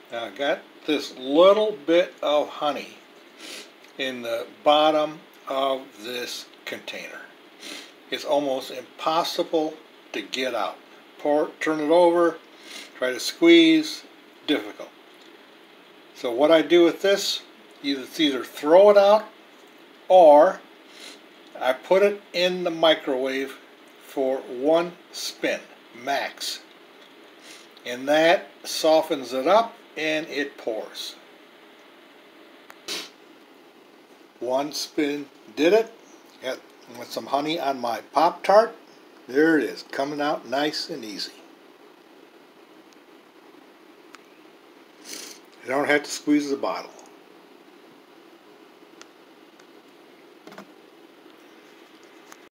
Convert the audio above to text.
Now I got this little bit of honey in the bottom of this container. It's almost impossible to get out. Turn it over, try to squeeze, difficult. So what I do with this, either throw it out or I put it in the microwave for 1 spin max, and that softens it up and it pours. 1 spin did it. Got with some honey on my Pop-Tart. There it is, coming out nice and easy. You don't have to squeeze the bottle.